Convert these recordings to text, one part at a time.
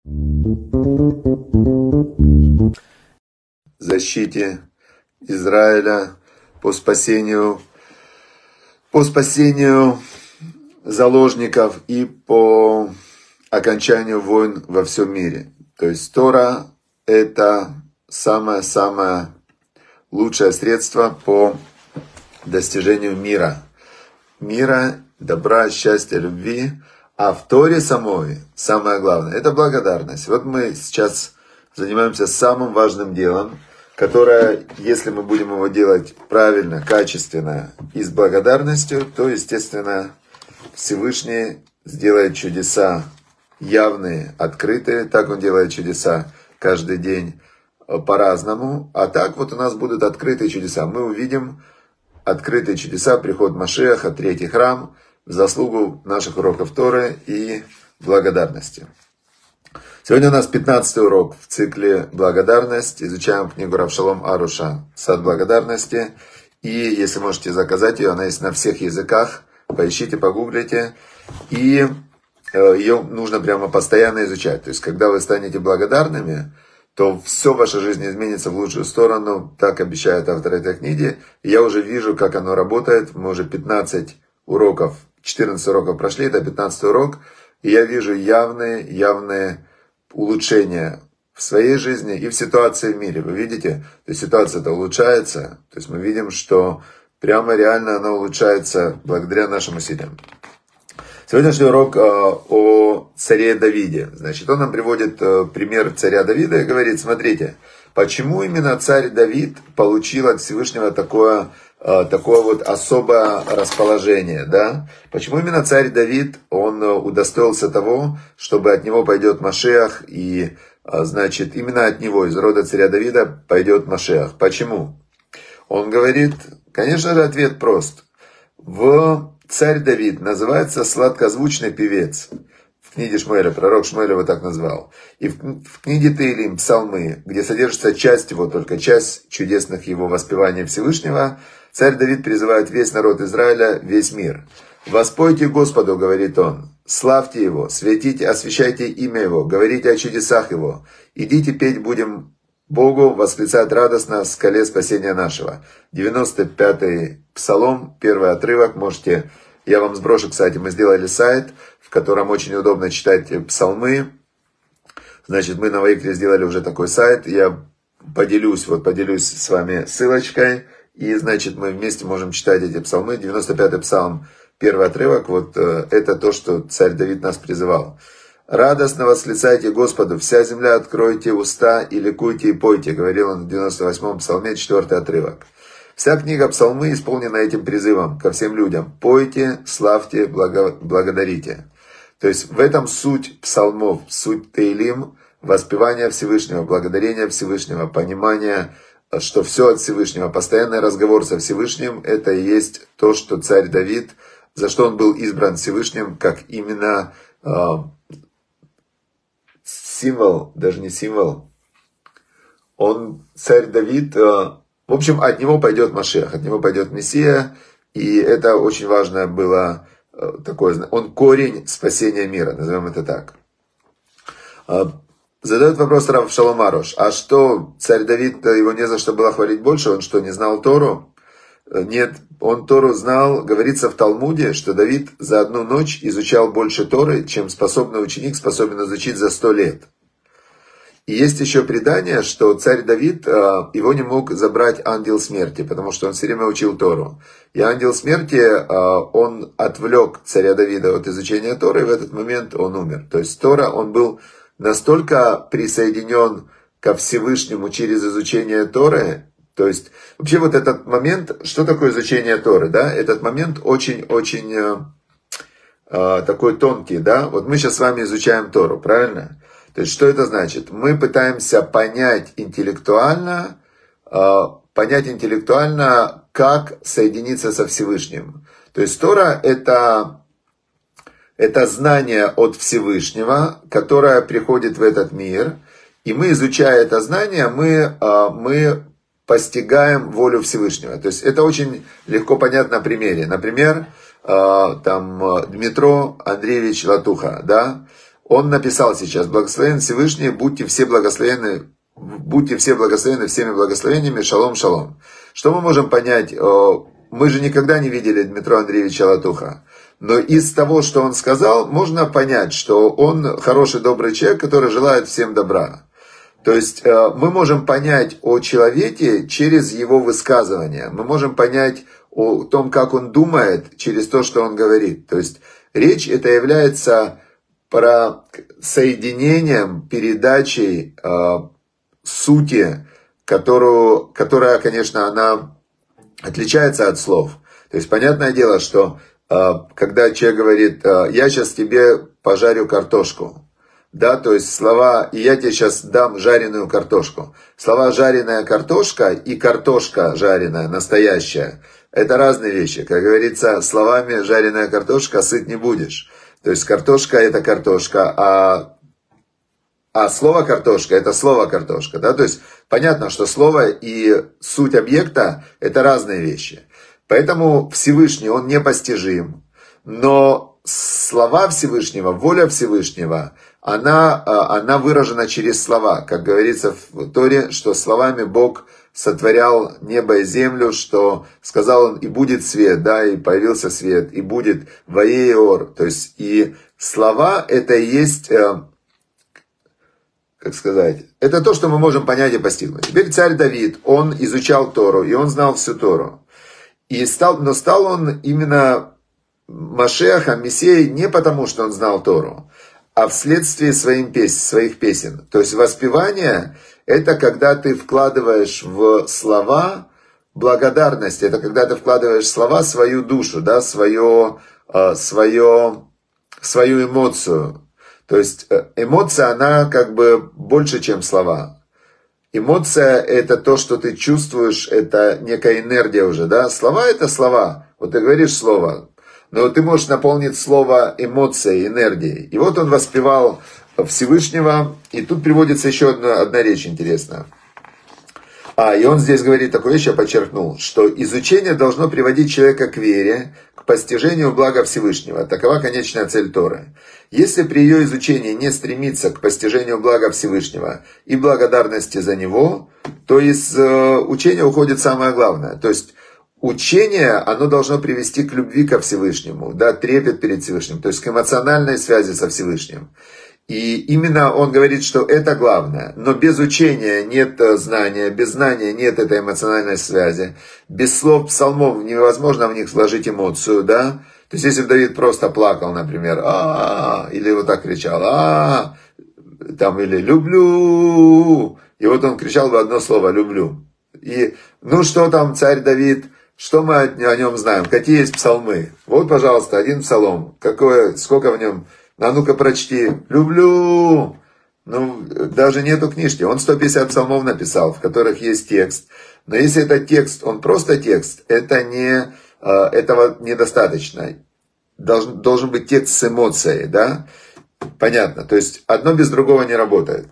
защите Израиля, по спасению заложников и по окончанию войн во всем мире. То есть Тора — это самое-самое лучшее средство по достижению мира. Мира, добра, счастья, любви. А в Торе самой самое главное — это благодарность. Вот мы сейчас занимаемся самым важным делом, которое, если мы будем его делать правильно, качественно и с благодарностью, то, естественно, Всевышний сделает чудеса явные, открытые. Так Он делает чудеса каждый день по-разному. А так вот у нас будут открытые чудеса. Мы увидим открытые чудеса, приход Машиаха, третий храм, в заслугу наших уроков Торы и благодарности. Сегодня у нас 15-й урок в цикле «Благодарность». Изучаем книгу Рав Шалом Аруша «Сад благодарности». И если можете заказать ее, она есть на всех языках. Поищите, погуглите. И ее нужно прямо постоянно изучать. То есть, когда вы станете благодарными, то все в вашей жизни изменится в лучшую сторону. Так обещает автор этой книги. И я уже вижу, как оно работает. Мы уже 15 уроков, 14 уроков прошли, это 15-й урок. И я вижу явные улучшения в своей жизни и в ситуации в мире. Вы видите, то есть ситуация-то улучшается. То есть мы видим, что прямо реально она улучшается благодаря нашим усилиям. Сегодняшний урок о царе Давиде. Значит, он нам приводит пример царя Давида и говорит: смотрите, почему именно царь Давид получил от Всевышнего такое вот особое расположение, да? Почему именно царь Давид, он удостоился того, чтобы от него пойдет Машиах, и, значит, именно от него, из рода царя Давида, пойдет Машиах. Почему? Он говорит, конечно же, ответ прост. Царь Давид называется сладкозвучный певец. В книге Шмуэля, пророк Шмуэль его так назвал. И в книге Теилим, Псалмы, где содержится часть его, только часть чудесных его воспеваний Всевышнего, царь Давид призывает весь народ Израиля, весь мир. «Воспойте Господу», говорит он, «славьте Его, светите, освящайте имя Его, говорите о чудесах Его, идите петь будем Богу, восклицать радостно в скале спасения нашего». 95-й Псалом, первый отрывок, можете, я вам сброшу, кстати, мы сделали сайт, в котором очень удобно читать псалмы. Значит, мы на Ваикре сделали уже такой сайт, я поделюсь с вами ссылочкой, и, значит, мы вместе можем читать эти псалмы. 95-й псалм, первый отрывок, вот это то, что царь Давид нас призывал. «Радостно восклицайте Господу, вся земля, откройте уста и ликуйте и пойте», говорил он в 98-м псалме, 4-й отрывок. Вся книга псалмы исполнена этим призывом ко всем людям. Пойте, славьте, благодарите. То есть в этом суть псалмов, суть Теилим, воспевание Всевышнего, благодарение Всевышнего, понимание, что все от Всевышнего, постоянный разговор со Всевышним, это и есть то, что царь Давид, за что он был избран Всевышним, как именно символ, даже не символ. Царь Давид, в общем, от него пойдет Машиах, от него пойдет Мессия, и это очень важное было такое, он корень спасения мира, назовем это так. Задает вопрос Рав Шалом Аруш, а что, царь Давид, его не за что было хвалить больше, он что, не знал Тору? Нет, он Тору знал, говорится в Талмуде, что Давид за одну ночь изучал больше Торы, чем способный ученик способен изучить за 100 лет. И есть еще предание, что царь Давид, его не мог забрать ангел смерти, потому что он все время учил Тору. И ангел смерти, он отвлек царя Давида от изучения Торы, и в этот момент он умер. То есть Тора, он был настолько присоединен ко Всевышнему через изучение Торы. То есть вообще вот этот момент, что такое изучение Торы, да? Этот момент очень-очень такой тонкий, да? Вот мы сейчас с вами изучаем Тору, правильно? То есть, что это значит? Мы пытаемся понять интеллектуально, как соединиться со Всевышним. То есть, Тора это знание от Всевышнего, которое приходит в этот мир. И мы, изучая это знание, мы постигаем волю Всевышнего. То есть, это очень легко понятно на примере. Например, там Дмитро Андреевич Латуха, да? он написал сейчас: «Благословен Всевышний, будьте все благословенны всеми благословениями, шалом, шалом». Что мы можем понять? Мы же никогда не видели Дмитрия Андреевича Латуха. Но из того, что он сказал, можно понять, что он хороший, добрый человек, который желает всем добра. То есть мы можем понять о человеке через его высказывания. Мы можем понять о том, как он думает, через то, что он говорит. То есть речь это является про соединением, передачей сути, которая, конечно, она отличается от слов. То есть понятное дело, что когда человек говорит: «Я сейчас тебе пожарю картошку», да, то есть слова «и я тебе сейчас дам жареную картошку». Слова «жареная картошка» и «картошка жареная», настоящая, это разные вещи. Как говорится, словами «жареная картошка» сыт не будешь. То есть картошка это картошка, а слово картошка это слово картошка. Да? То есть понятно, что слово и суть объекта это разные вещи. Поэтому Всевышний, он непостижим. Но слова Всевышнего, воля Всевышнего, она выражена через слова. Как говорится в Торе, что словами Бог сотворял небо и землю, что сказал он: «И будет свет», да, и появился свет, и будет ваеор. То есть и слова это и есть, как сказать, это то, что мы можем понять и постигнуть. Теперь царь Давид, он изучал Тору, и он знал всю Тору. Но стал он именно Машиахом, Мессией, не потому, что он знал Тору, а вследствие своих песен. То есть воспевание – это когда ты вкладываешь в слова благодарность, это когда ты вкладываешь в слова свою душу, да, свою эмоцию. То есть эмоция, она как бы больше, чем слова. Эмоция – это то, что ты чувствуешь, это некая энергия уже, да. Слова – это слова. Вот ты говоришь слово, но ты можешь наполнить слово эмоцией, энергией. И вот он воспевал Всевышнего, и тут приводится еще одна речь интересная. И он здесь говорит такую вещь, я подчеркнул, что изучение должно приводить человека к вере, к постижению блага Всевышнего. Такова конечная цель Торы. Если при ее изучении не стремиться к постижению блага Всевышнего и благодарности за него, то из учения уходит самое главное. То есть учение, оно должно привести к любви ко Всевышнему, да, трепет перед Всевышним, то есть к эмоциональной связи со Всевышним. И именно он говорит, что это главное. Но без учения нет знания, без знания нет этой эмоциональной связи. Без слов псалмов невозможно в них сложить эмоцию, да. То есть если бы Давид просто плакал, например, или вот так кричал, там, или люблю, и вот он кричал бы одно слово люблю. И ну что там царь Давид, что мы о нем знаем, какие есть псалмы? Вот, пожалуйста, один псалом, сколько в нем. А ну-ка прочти. Люблю. Ну, даже нету книжки. Он 150 псалмов написал, в которых есть текст. Но если этот текст, он просто текст, этого недостаточно. Должен быть текст с эмоцией, да? Понятно. То есть одно без другого не работает.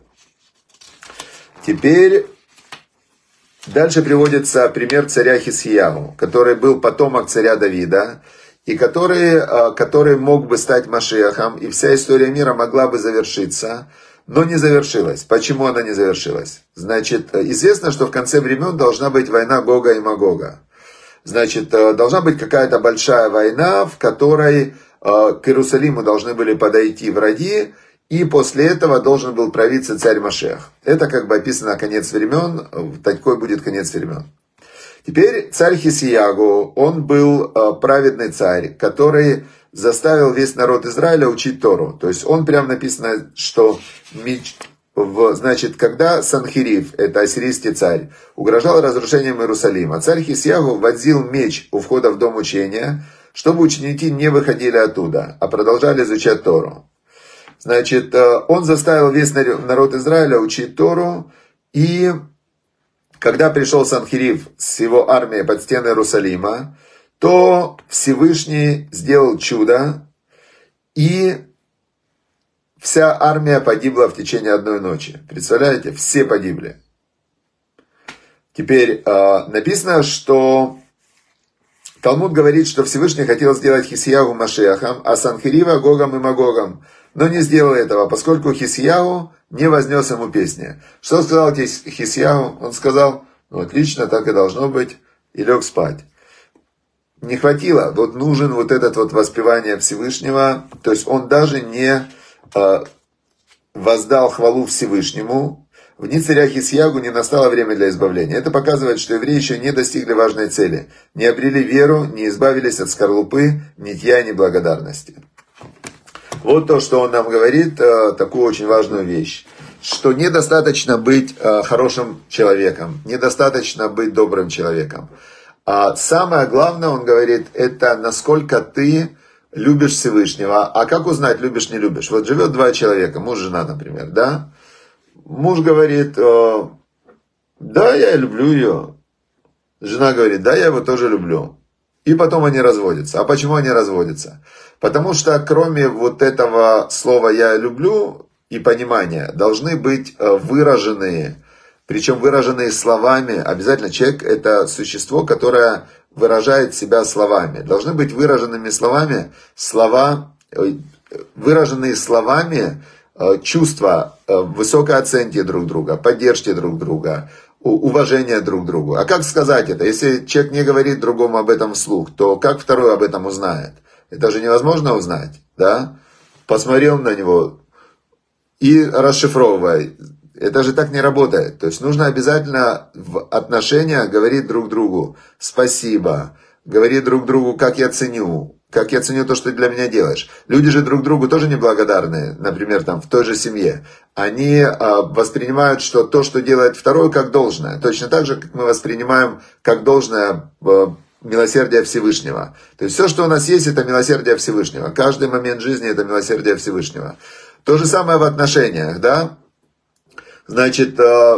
Теперь дальше приводится пример царя Хискияу, который был потомок царя Давида, и который мог бы стать Машиахом, и вся история мира могла бы завершиться, но не завершилась. Почему она не завершилась? Значит, известно, что в конце времен должна быть война Гога и Магога. Значит, должна быть какая-то большая война, в которой к Иерусалиму должны были подойти враги, и после этого должен был правиться царь Машиах. Это как бы описано конец времен, такой будет конец времен. Теперь царь Хискиягу, он был праведный царь, который заставил весь народ Израиля учить Тору. То есть он прям написано, что значит, когда Санхерив, это ассирийский царь, угрожал разрушением Иерусалима, царь Хискиягу вонзил меч у входа в дом учения, чтобы ученики не выходили оттуда, а продолжали изучать Тору. Значит, он заставил весь народ Израиля учить Тору, и когда пришел Санхерив с его армией под стены Иерусалима, то Всевышний сделал чудо, и вся армия погибла в течение одной ночи. Представляете? Все погибли. Теперь написано, что Талмуд говорит, что Всевышний хотел сделать Хискиягу Машиахом, а Санхерива Гогом и Магогом. но не сделал этого, поскольку Хискияу не вознес ему песни. Что сказал Хискияу? Он сказал: ну, отлично, так и должно быть, и лег спать. Не хватило, вот нужен вот этот вот воспевание Всевышнего, то есть он даже не воздал хвалу Всевышнему. В дни царя Хискиягу не настало время для избавления. Это показывает, что евреи еще не достигли важной цели, не обрели веру, не избавились от скорлупы, нитья и неблагодарности. Вот то, что он нам говорит, такую очень важную вещь, что недостаточно быть хорошим человеком, недостаточно быть добрым человеком. А самое главное, он говорит, это насколько ты любишь Всевышнего. А как узнать, любишь, не любишь? Вот живет два человека, муж и жена, например, да? Муж говорит: да, я люблю ее. Жена говорит: да, я его тоже люблю. И потом они разводятся. А почему они разводятся? Потому что кроме вот этого слова «я люблю» и понимания, должны быть выраженные, причем выраженные словами. Обязательно человек — это существо, которое выражает себя словами. Должны быть выраженными словами выраженные словами чувства высокой оценки друг друга, поддержки друг друга, уважения друг к другу. А как сказать это? Если человек не говорит другому об этом вслух, то как второй об этом узнает? Это же невозможно узнать, да? Посмотрел на него и расшифровывай. Это же так не работает. То есть нужно обязательно в отношениях говорить друг другу спасибо, говорить друг другу, как я ценю то, что ты для меня делаешь. Люди же друг другу тоже неблагодарны, например, там в той же семье. Они воспринимают, что то, что делает второй, как должное. Точно так же, как мы воспринимаем как должное милосердие Всевышнего. То есть все, что у нас есть, это милосердие Всевышнего. Каждый момент жизни — это милосердие Всевышнего. То же самое в отношениях, да? Значит,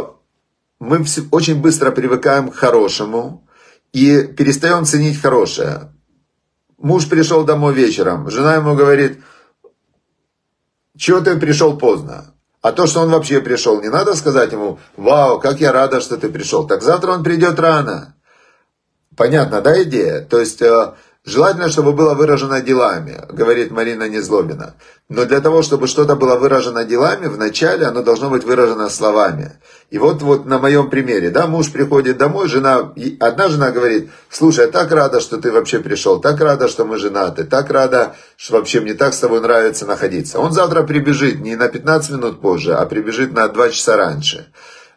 мы очень быстро привыкаем к хорошему и перестаем ценить хорошее. Муж пришел домой вечером, жена ему говорит: чего ты пришел поздно? А то, что он вообще пришел, не надо сказать ему: вау, как я рада, что ты пришел. Так завтра он придет рано. Понятно, да, идея? То есть желательно, чтобы было выражено делами, говорит Марина Незлобина. Но для того, чтобы что-то было выражено делами, вначале оно должно быть выражено словами. И вот на моем примере, да, муж приходит домой, одна жена говорит: слушай, я так рада, что ты вообще пришел, так рада, что мы женаты, так рада, что вообще мне так с тобой нравится находиться. Он завтра прибежит не на 15 минут позже, а прибежит на 2 часа раньше.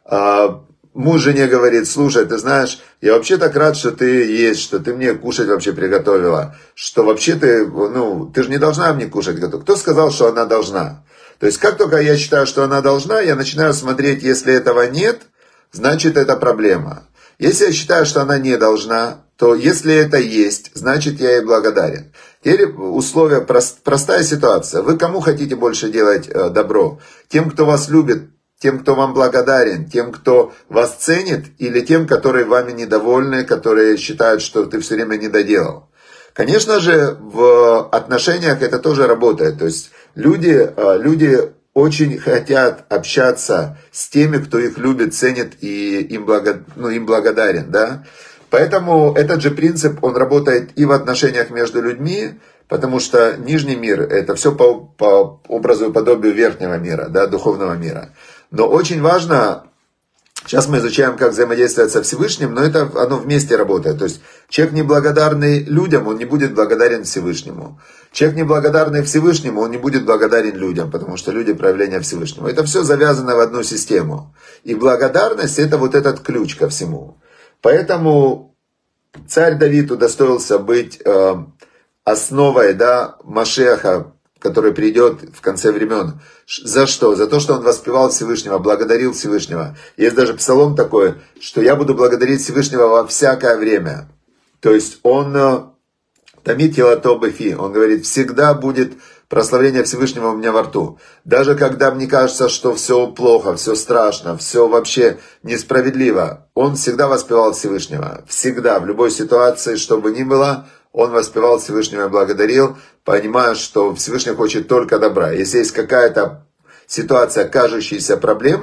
Муж жене говорит: слушай, ты знаешь, я вообще так рад, что ты есть, что ты мне кушать вообще приготовила, что вообще ты же не должна мне кушать готовить. Кто сказал, что она должна? То есть как только я считаю, что она должна, я начинаю смотреть, если этого нет, значит это проблема. Если я считаю, что она не должна, то если это есть, значит я ей благодарен. Теперь условия, простая ситуация. Вы кому хотите больше делать добро? Тем, кто вас любит, тем, кто вам благодарен, тем, кто вас ценит, или тем, которые вами недовольны, которые считают, что ты все время не доделал. Конечно же, в отношениях это тоже работает. То есть люди очень хотят общаться с теми, кто их любит, ценит и им благодарен. Да? Поэтому этот же принцип, он работает и в отношениях между людьми, потому что нижний мир — это все по образу и подобию верхнего мира, да, духовного мира. Но очень важно, сейчас мы изучаем, как взаимодействовать со Всевышним, но оно вместе работает. То есть человек, неблагодарный людям, он не будет благодарен Всевышнему. Человек, неблагодарный Всевышнему, он не будет благодарен людям, потому что люди — проявление Всевышнего. Это все завязано в одну систему. И благодарность — это вот этот ключ ко всему. Поэтому царь Давид удостоился быть основой, да, Машеха, который придет в конце времен. За что? За то, что он воспевал Всевышнего, благодарил Всевышнего. Есть даже псалом такой, что я буду благодарить Всевышнего во всякое время. То есть он тамид хилато бефи, он говорит, всегда будет прославление Всевышнего у меня во рту. Даже когда мне кажется, что все плохо, все страшно, все вообще несправедливо, он всегда воспевал Всевышнего. Всегда, в любой ситуации, что бы ни было, он воспевал Всевышнего и благодарил, понимая, что Всевышний хочет только добра. Если есть какая-то ситуация, кажущаяся проблемой,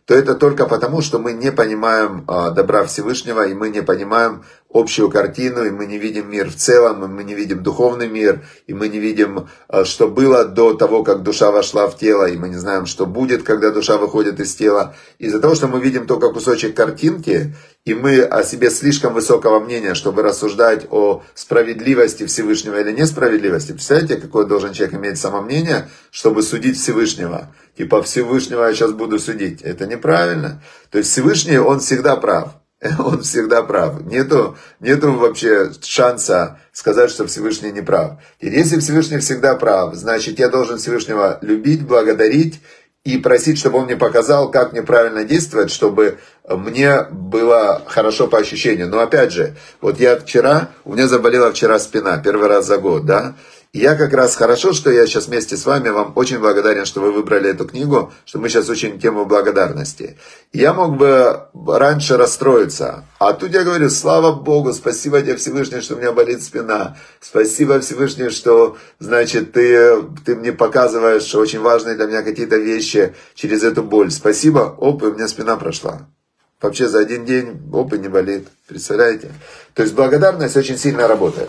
то это только потому, что мы не понимаем добра Всевышнего, и мы не понимаем общую картину, и мы не видим мир в целом, и мы не видим духовный мир, и мы не видим, что было до того, как душа вошла в тело, и мы не знаем, что будет, когда душа выходит из тела. Из-за того, что мы видим только кусочек картинки, и мы о себе слишком высокого мнения, чтобы рассуждать о справедливости Всевышнего или несправедливости. Представляете, какое должен человек иметь самомнение, чтобы судить Всевышнего? Типа Всевышнего я сейчас буду судить. Это неправильно. То есть Всевышний, он всегда прав. Он всегда прав. Нету вообще шанса сказать, что Всевышний не прав. И если Всевышний всегда прав, значит я должен Всевышнего любить, благодарить и просить, чтобы он мне показал, как мне правильно действовать, чтобы мне было хорошо по ощущению. Но опять же, вот у меня заболела вчера спина, первый раз за год, да? И я как раз хорошо, что я сейчас вместе с вами, вам очень благодарен, что вы выбрали эту книгу, что мы сейчас учим тему благодарности. Я мог бы раньше расстроиться, а тут я говорю, слава Богу, спасибо тебе, Всевышний, что у меня болит спина. Спасибо, Всевышний, что, значит, ты мне показываешь очень важные для меня какие-то вещи через эту боль. Спасибо, и у меня спина прошла. Вообще за один день, и не болит. Представляете? То есть благодарность очень сильно работает.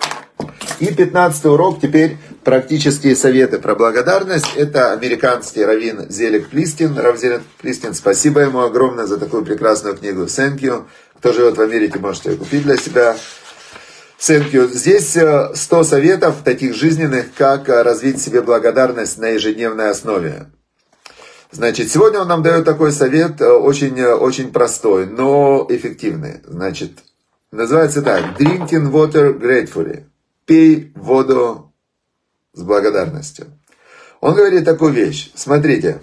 И 15-й урок, теперь практические советы про благодарность. Это американский раввин Зелик Плистин. Рав Зелик Плистин, спасибо ему огромное за такую прекрасную книгу. Thank you. Кто живет в Америке, можете ее купить для себя. Thank you. Здесь 100 советов таких жизненных, как развить в себе благодарность на ежедневной основе. Значит, сегодня он нам дает такой совет, очень простой, но эффективный. Значит, называется так. Drinking water gratefully. Пей воду с благодарностью. Он говорит такую вещь. Смотрите,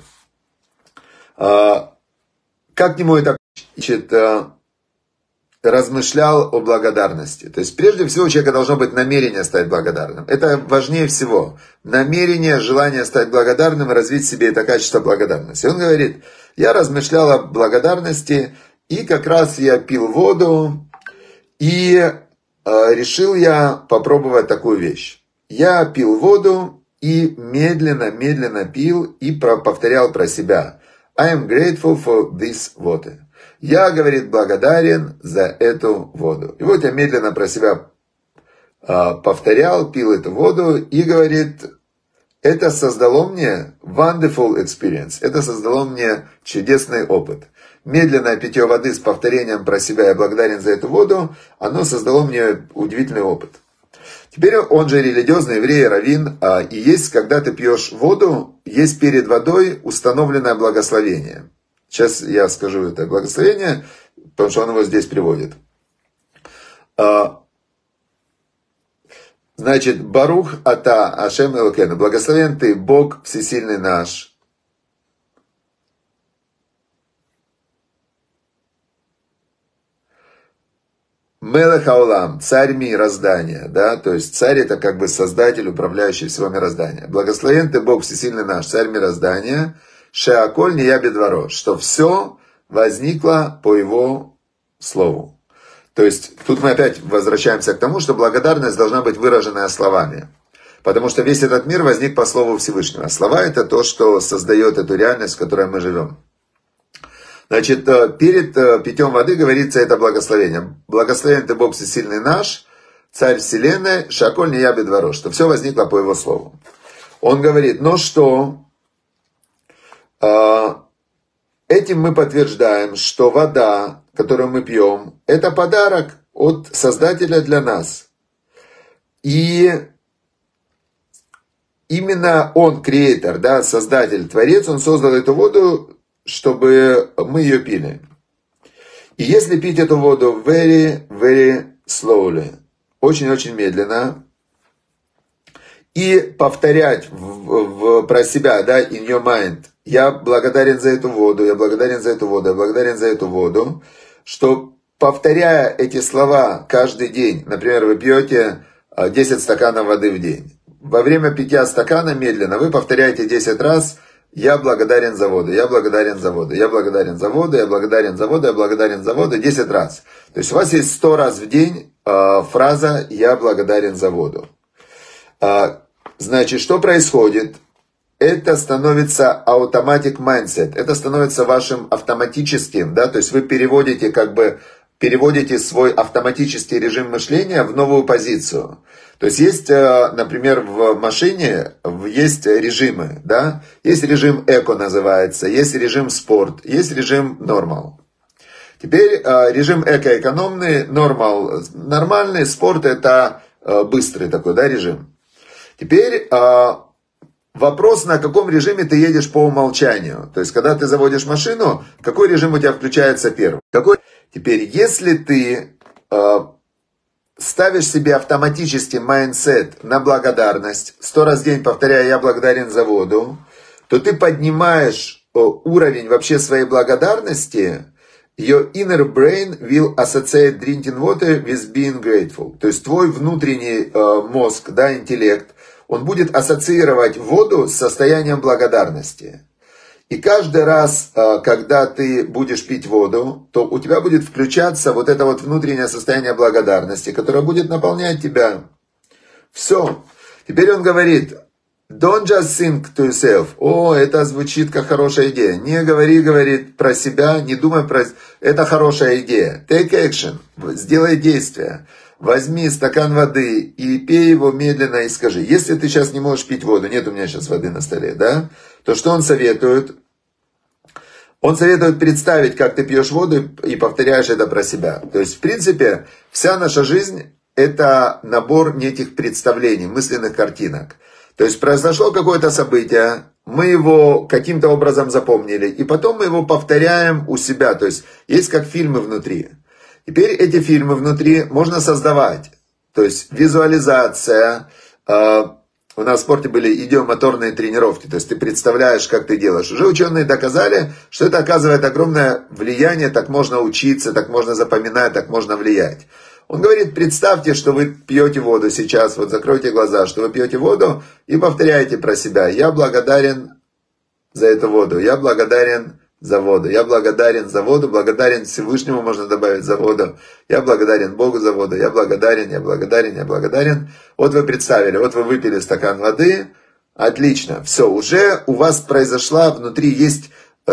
как к нему это размышлял о благодарности. То есть, прежде всего, у человека должно быть намерение стать благодарным. Это важнее всего. Намерение, желание стать благодарным и развить в себе это качество благодарности. Он говорит, я размышлял о благодарности, и как раз я пил воду, и решил я попробовать такую вещь. Я пил воду и медленно пил и повторял про себя. I am grateful for this water. Я, говорит, благодарен за эту воду. И вот я медленно про себя повторял, пил эту воду и, говорит, это создало мне wonderful experience. Это создало мне чудесный опыт. Медленное питье воды с повторением про себя «я благодарен за эту воду», оно создало мне удивительный опыт. Теперь он же религиозный еврей, раввин, и есть, когда ты пьешь воду, есть перед водой установленное благословение. Сейчас я скажу это благословение, потому что он его здесь приводит. Значит, Барух ата Ашем Элокену, благословен ты, Бог всесильный наш. Мелех Аулам, царь мироздания, да, то есть царь это как бы создатель, управляющий всего мироздания. Благословен ты, Бог всесильный наш, царь мироздания, Шеаколь не я бедворо, что все возникло по его слову. То есть тут мы опять возвращаемся к тому, что благодарность должна быть выраженная словами. Потому что весь этот мир возник по слову Всевышнего. Слова это то, что создает эту реальность, в которой мы живем. Значит, перед питьем воды говорится это благословение. Благословен ты Бог всесильный наш, царь вселенной, Шаколь не я бедворо, что все возникло по его слову. Он говорит, но что? Этим мы подтверждаем, что вода, которую мы пьем, это подарок от Создателя для нас. И именно он, креатор, да, Создатель, Творец, он создал эту воду, чтобы мы ее пили. И если пить эту воду very, very slowly, очень-очень медленно, и повторять про себя, да, in your mind, я благодарен за эту воду, я благодарен за эту воду, я благодарен за эту воду, что повторяя эти слова каждый день, например, вы пьете 10 стаканов воды в день, во время питья стакана медленно вы повторяете 10 раз, я благодарен за воду, я благодарен за воду, я благодарен за воду, я благодарен за воду, я благодарен за воду 10 раз. То есть у вас есть 100 раз в день фраза «я благодарен за воду». Значит, что происходит? это становится automatic mindset, это становится вашим автоматическим, да, то есть вы переводите свой автоматический режим мышления в новую позицию. То есть есть, например, в машине есть режимы, да, есть режим эко называется, есть режим спорт, есть режим нормал. Теперь режим эко-экономный, нормал нормальный, спорт это быстрый такой, да, режим. Теперь вопрос, на каком режиме ты едешь по умолчанию. То есть, когда ты заводишь машину, какой режим у тебя включается первым? Теперь, если ты ставишь себе автоматический майндсет на благодарность, 100 раз в день повторяя «я благодарен за воду», то ты поднимаешь уровень вообще своей благодарности. Your inner brain will associate drinking water with being grateful. То есть, твой внутренний мозг, да, интеллект, он будет ассоциировать воду с состоянием благодарности. И каждый раз, когда ты будешь пить воду, то у тебя будет включаться вот это вот внутреннее состояние благодарности, которое будет наполнять тебя. Все. Теперь он говорит, don't just think to yourself. О, это звучит как хорошая идея. Не говори, говорит, про себя, не думай про... Это хорошая идея. Take action. Сделай действие. Возьми стакан воды и пей его медленно и скажи, если ты сейчас не можешь пить воду, нет у меня сейчас воды на столе, да, то что он советует? Он советует представить, как ты пьешь воду и повторяешь это про себя. То есть, в принципе, вся наша жизнь это набор неких представлений, мысленных картинок. То есть, произошло какое-то событие, мы его каким-то образом запомнили, и потом мы его повторяем у себя. То есть, есть как фильмы внутри. Теперь эти фильмы внутри можно создавать. То есть визуализация. У нас в спорте были идеомоторные тренировки. То есть ты представляешь, как ты делаешь. Уже ученые доказали, что это оказывает огромное влияние. Так можно учиться, так можно запоминать, так можно влиять. Он говорит, представьте, что вы пьете воду сейчас. Вот закройте глаза, что вы пьете воду и повторяете про себя. Я благодарен за эту воду. Я благодарен за воду. Я благодарен за воду, благодарен Всевышнему, можно добавить за воду. Я благодарен Богу за воду. Я благодарен, я благодарен, я благодарен. Вот вы представили, вот вы выпили стакан воды. Отлично. Все, уже у вас произошла, внутри есть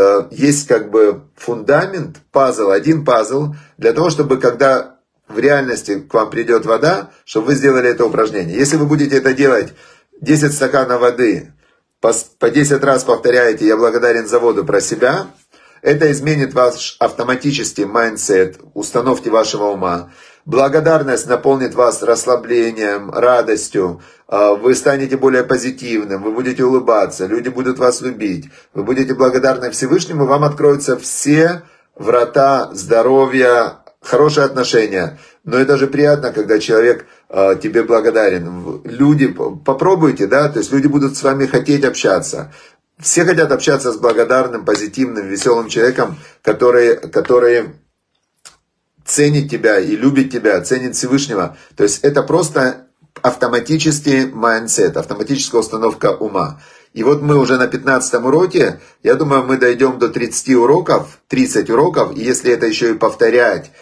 как бы фундамент, пазл, один пазл, для того, чтобы когда в реальности к вам придет вода, чтобы вы сделали это упражнение. Если вы будете это делать 10 стаканов воды, по 10 раз повторяете «я благодарен за воду» про себя, это изменит ваш автоматический майндсет, установки вашего ума. Благодарность наполнит вас расслаблением, радостью. Вы станете более позитивным, вы будете улыбаться, люди будут вас любить. Вы будете благодарны Всевышнему, вам откроются все врата здоровья, хорошие отношения. Но это же приятно, когда человек тебе благодарен. Люди, попробуйте, да, то есть люди будут с вами хотеть общаться. Все хотят общаться с благодарным, позитивным, веселым человеком, который ценит тебя и любит тебя, ценит Всевышнего. То есть это просто автоматический майндсет, автоматическая установка ума. И вот мы уже на 15-м уроке, я думаю, мы дойдем до 30 уроков, и если это еще и повторять,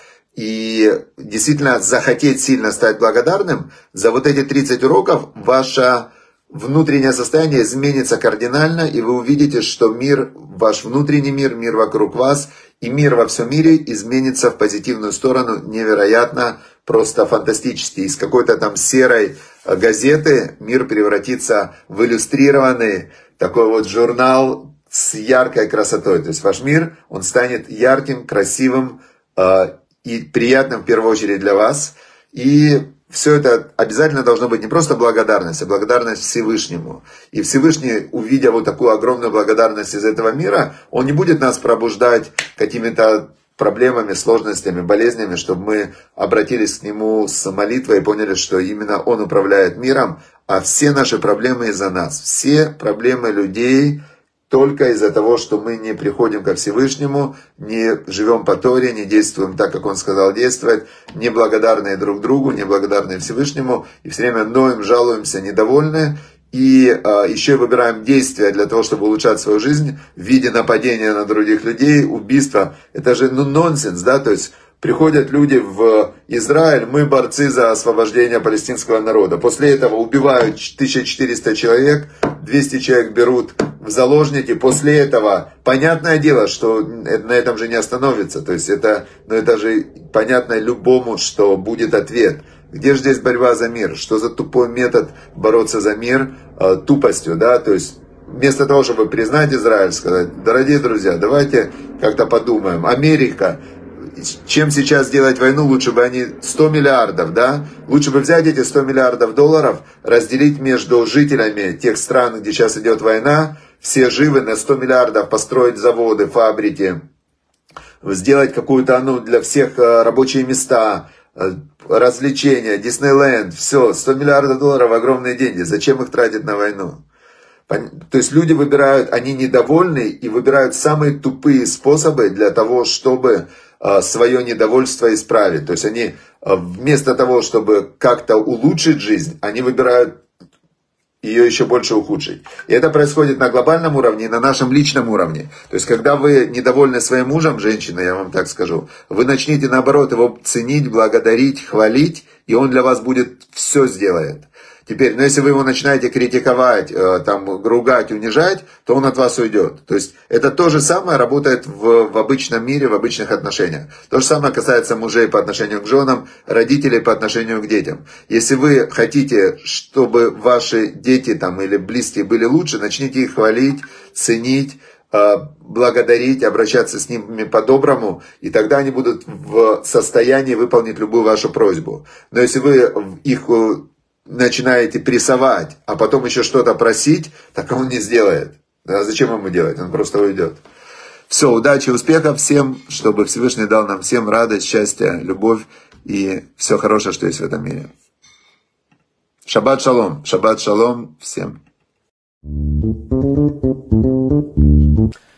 и действительно захотеть сильно стать благодарным, за вот эти 30 уроков ваше внутреннее состояние изменится кардинально, и вы увидите, что мир, ваш внутренний мир, мир вокруг вас и мир во всем мире изменится в позитивную сторону невероятно, просто фантастически. Из какой-то там серой газеты мир превратится в иллюстрированный такой вот журнал с яркой красотой. То есть ваш мир, он станет ярким, красивым и приятным в первую очередь для вас. И все это обязательно должно быть не просто благодарность, а благодарность Всевышнему. И Всевышний, увидя вот такую огромную благодарность из этого мира, он не будет нас пробуждать какими-то проблемами, сложностями, болезнями, чтобы мы обратились к Нему с молитвой и поняли, что именно Он управляет миром, а все наши проблемы из-за нас. Все проблемы людей только из-за того, что мы не приходим ко Всевышнему, не живем по Торе, не действуем так, как Он сказал действовать, не благодарные друг другу, не благодарные Всевышнему, и все время ноем, жалуемся, недовольны, и еще и выбираем действия для того, чтобы улучшать свою жизнь в виде нападения на других людей, убийства. Это же нонсенс, да, то есть приходят люди в Израиль, мы борцы за освобождение палестинского народа. После этого убивают 1400 человек, 200 человек берут в заложники. После этого, понятное дело, что на этом же не остановится. То есть это же понятно любому, что будет ответ. Где же здесь борьба за мир? Что за тупой метод бороться за мир? Тупостью, да? То есть вместо того, чтобы признать Израиль, сказать: дорогие друзья, давайте как-то подумаем. Америка, чем сейчас делать войну, лучше бы они 100 миллиардов, да? Лучше бы взять эти 100 миллиардов долларов, разделить между жителями тех стран, где сейчас идет война, все живы, на 100 миллиардов построить заводы, фабрики, сделать какую-то, для всех рабочие места, развлечения, Диснейленд, все, 100 миллиардов долларов, огромные деньги. Зачем их тратить на войну? То есть люди выбирают, они недовольны и выбирают самые тупые способы для того, чтобы свое недовольство исправить. То есть они вместо того, чтобы как-то улучшить жизнь, они выбирают ее еще больше ухудшить. И это происходит на глобальном уровне и на нашем личном уровне. То есть когда вы недовольны своим мужем, женщина, я вам так скажу, вы начните наоборот его ценить, благодарить, хвалить, и он для вас будет все сделает. Теперь, если вы его начинаете критиковать, ругать, унижать, то он от вас уйдет. То есть это то же самое работает в обычном мире, в обычных отношениях. То же самое касается мужей по отношению к женам, родителей по отношению к детям. Если вы хотите, чтобы ваши дети или близкие были лучше, начните их хвалить, ценить, благодарить, обращаться с ними по-доброму, и тогда они будут в состоянии выполнить любую вашу просьбу. Но если вы их начинаете прессовать, а потом еще что-то просить, так он не сделает. А зачем ему делать? Он просто уйдет. Все, удачи, успехов всем, чтобы Всевышний дал нам всем радость, счастье, любовь и все хорошее, что есть в этом мире. Шаббат шалом всем.